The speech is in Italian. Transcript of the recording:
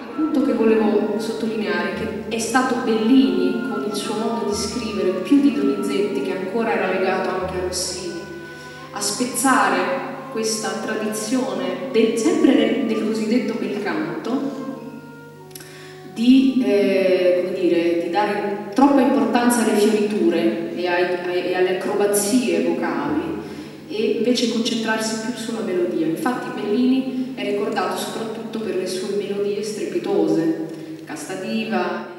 punto che volevo sottolineare è che è stato Bellini, con il suo modo di scrivere, più di Donizetti, che ancora era legato anche a Rossini, a spezzare questa tradizione, sempre del cosiddetto bel canto, di dare troppa importanza alle fioriture e alle acrobazie vocali e invece concentrarsi più sulla melodia. Infatti Bellini è ricordato soprattutto per le sue melodie strepitose, Casta Diva,